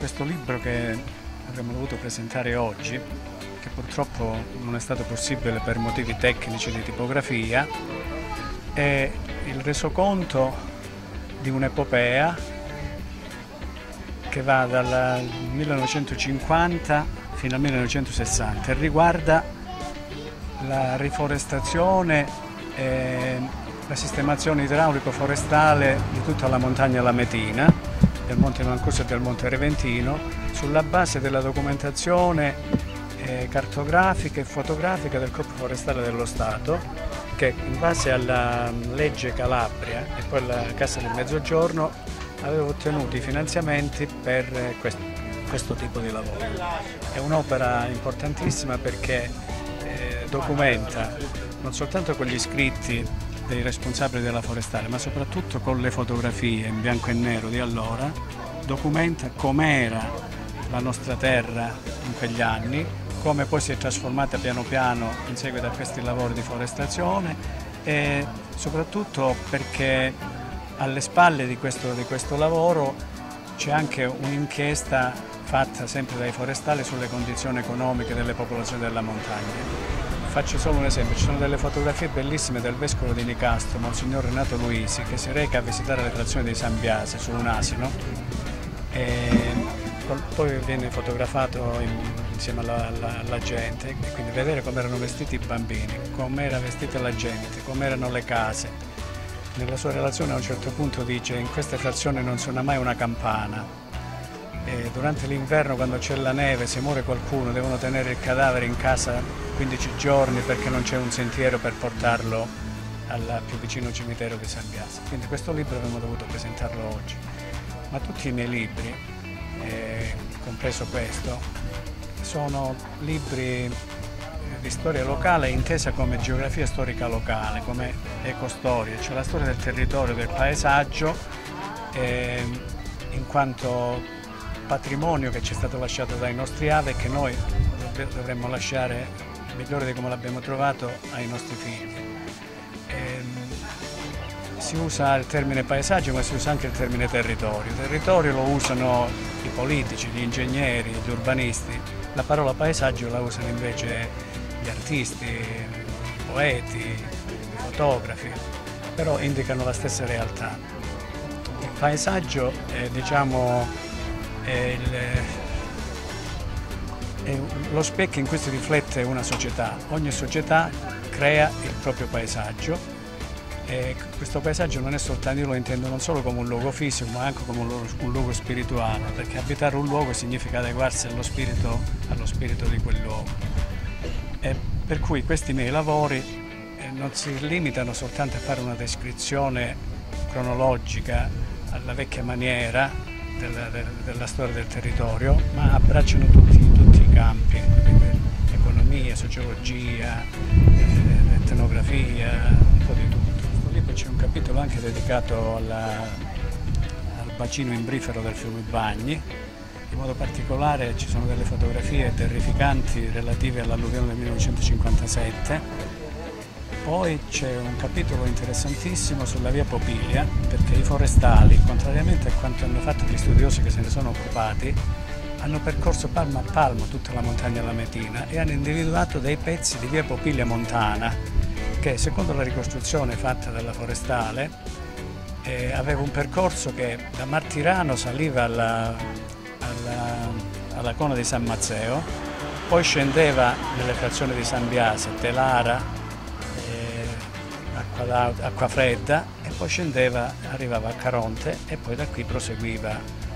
Questo libro che avremmo dovuto presentare oggi, che purtroppo non è stato possibile per motivi tecnici di tipografia, è il resoconto di un'epopea che va dal 1950 fino al 1960 e riguarda la riforestazione e la sistemazione idraulico-forestale di tutta la montagna lametina, del Monte Mancuso e del Monte Reventino, sulla base della documentazione cartografica e fotografica del Corpo Forestale dello Stato, che in base alla legge Calabria e poi alla Cassa del Mezzogiorno aveva ottenuto i finanziamenti per questo tipo di lavoro. È un'opera importantissima perché documenta non soltanto con gli scritti dei responsabili della forestale, ma soprattutto con le fotografie in bianco e nero di allora, documenta com'era la nostra terra in quegli anni, come poi si è trasformata piano piano in seguito a questi lavori di forestazione e soprattutto perché alle spalle di questo lavoro c'è anche un'inchiesta fatta sempre dai forestali sulle condizioni economiche delle popolazioni della montagna. Faccio solo un esempio, ci sono delle fotografie bellissime del vescovo di Nicastro, Monsignor Renato Luisi, che si reca a visitare le frazioni di San Biase su un asino e poi viene fotografato insieme alla gente e quindi vedere come erano vestiti i bambini, come era vestita la gente, come erano le case. Nella sua relazione a un certo punto dice: in queste frazioni non suona mai una campana. E durante l'inverno, quando c'è la neve, se muore qualcuno devono tenere il cadavere in casa 15 giorni perché non c'è un sentiero per portarlo al più vicino cimitero di San Biase. Quindi questo libro avremmo dovuto presentarlo oggi, ma tutti i miei libri, compreso questo, sono libri di storia locale intesa come geografia storica locale, come ecostoria, cioè la storia del territorio, del paesaggio, in quanto patrimonio che ci è stato lasciato dai nostri avi e che noi dovremmo lasciare migliore di come l'abbiamo trovato ai nostri figli. Si usa il termine paesaggio, ma si usa anche il termine territorio. Territorio lo usano i politici, gli ingegneri, gli urbanisti. La parola paesaggio la usano invece gli artisti, i poeti, i fotografi, però indicano la stessa realtà. Il paesaggio è, è lo specchio in cui si riflette una società. Ogni società crea il proprio paesaggio e questo paesaggio non è soltanto, io lo intendo non solo come un luogo fisico ma anche come un luogo spirituale, perché abitare un luogo significa adeguarsi allo spirito di quel luogo. E per cui questi miei lavori non si limitano soltanto a fare una descrizione cronologica alla vecchia maniera della storia del territorio, ma abbracciano tutti i campi, economia, sociologia, etnografia, un po' di tutto. In questo libro c'è un capitolo anche dedicato al bacino imbrifero del fiume Bagni, in modo particolare ci sono delle fotografie terrificanti relative all'alluvione del 1957. Poi c'è un capitolo interessantissimo sulla via Popiglia, perché i forestali, contrariamente a quanto hanno fatto gli studiosi che se ne sono occupati, hanno percorso palmo a palmo tutta la montagna lametina e hanno individuato dei pezzi di via Popiglia montana che, secondo la ricostruzione fatta dalla forestale, aveva un percorso che da Martirano saliva alla Cona di San Mazzeo, poi scendeva nelle frazioni di San Biase, Telara, Acquafredda e poi scendeva, arrivava a Caronte e poi da qui proseguiva.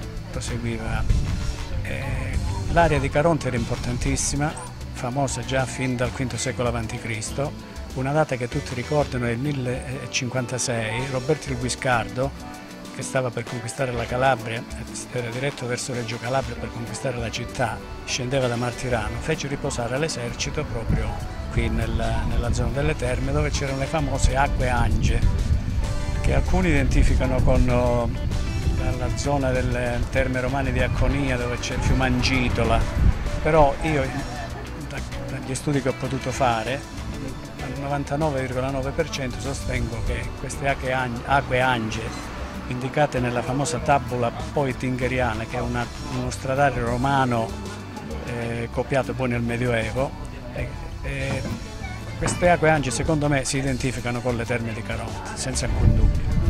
L'area di Caronte era importantissima, famosa già fin dal V secolo a.C., una data che tutti ricordano è il 1056, Roberto il Guiscardo, che stava per conquistare la Calabria, era diretto verso Reggio Calabria per conquistare la città, scendeva da Martirano, fece riposare l'esercito proprio qui nella zona delle terme, dove c'erano le famose acque Ange, che alcuni identificano con la zona delle terme romane di Acconia, dove c'è il fiume Angitola, però io dagli studi che ho potuto fare al 99,9% sostengo che queste acque Ange indicate nella famosa tabula poetingheriana, che è uno stradario romano copiato poi nel Medioevo. Queste acque Angi secondo me si identificano con le Terme di Caronte, senza alcun dubbio.